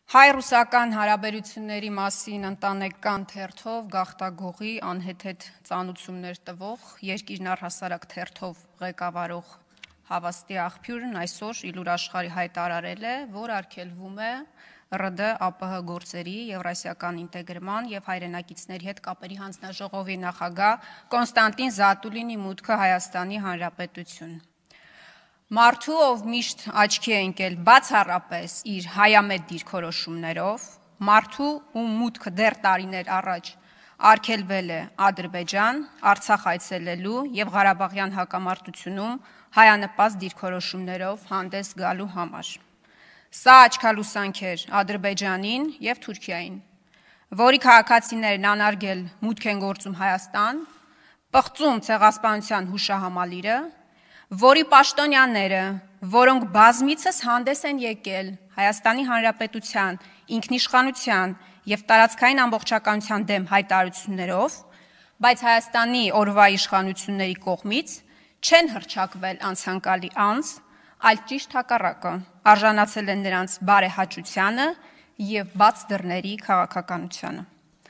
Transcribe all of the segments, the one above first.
Հայ-ռուսական հարաբերությունների մասին ընտանեկան թերթով գաղթագողի անհեթեթ ծանուցումներ տվող երկիրն առհասարակ թերթով ղեկավարող Հավաստի աղբյուրն այսօր Իլուր Աշխարհի հայտարարել է, որ արգելվում է ՌԴ-ԱՊՀ գործերի, Եվրասիական ինտեգրման և հայրենակիցների հետ կապերի հանձնաժողովի նախագահ Կոնստանտին Զատուլինի մուտքը Հայաստանի Հանրապետություն։ Մարդու, ով միշտ աչքի է ընկել բացառապես իր հայամետ դիրքորոշումներով, մարդու, ում մուտքը դեռ տարիներ առաջ արգելվել է Ադրբեջան, Արցախ այցելելու և Ղարաբաղյան հակամարտությունում հայանպաստ դիրքորոշումներով հանդես գալու համար։ Սա աչքալուսանք էր Ադրբեջանին և Թուրքիային, որի քաղաքացիներն անարգել մուտք են գործում Հայաստան, պղծում ցեղասպանության հուշահամալիրը, որի պաշտոնյաները, որոնք բազմիցս հանդես են եկել Հայաստանի Հանրապետության ինքնիշխանության և տարածքային ամբողջականության դեմ հայտարարություններով, բայց Հայաստանի օրվա իշխանությունների կողմից չեն հռչակվել անցանկալի անձ, այլ ճիշտ հակառակը, արժանացել են նրանց բարեհաճությանը և բաց դռների քաղաքականությանը։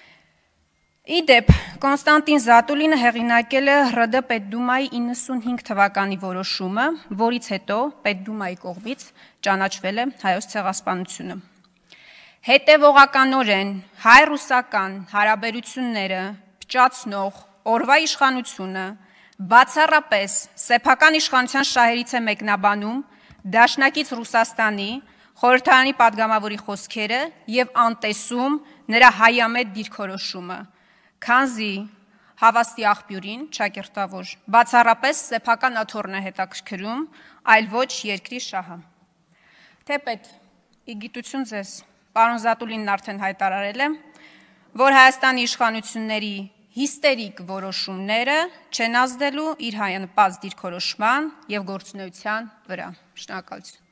Իդեպ, Կոնստանտին Զատուլինը հեղինակել է ՌԴ Պետդումայի 95 թվականի որոշումը, որից հետո Պետդումայի կողմից ճանաչվել է հայոց ցեղասպանությունը։ Հետևողականորեն հայ-ռուսական հարաբերությունները փչացնող օրվա իշխանությունը բացառապես սեփական իշխանության շահերից է մեկնաբանում դաշնակից Ռուսաստանի խորհրդարանի պատգամավորի խոսքերը և անտեսում նրա հայամետ դիրքորոշումը, քանզի Հավաստի աղբյուրին ճակերտավոր բացառապես սեփական աթոռն է հետաքրքրում, այլ ոչ երկրի շահը։ Թեպետ, ի գիտություն ձեզ, պարոն Զատուլինն արդեն հայտարարել է, որ Հայաստանի իշխանությունների հիստերիկ որոշումները չեն ազդելու իր հայանպաստ դիրքորոշման և գործունեության վրա։ Շնորհակալություն։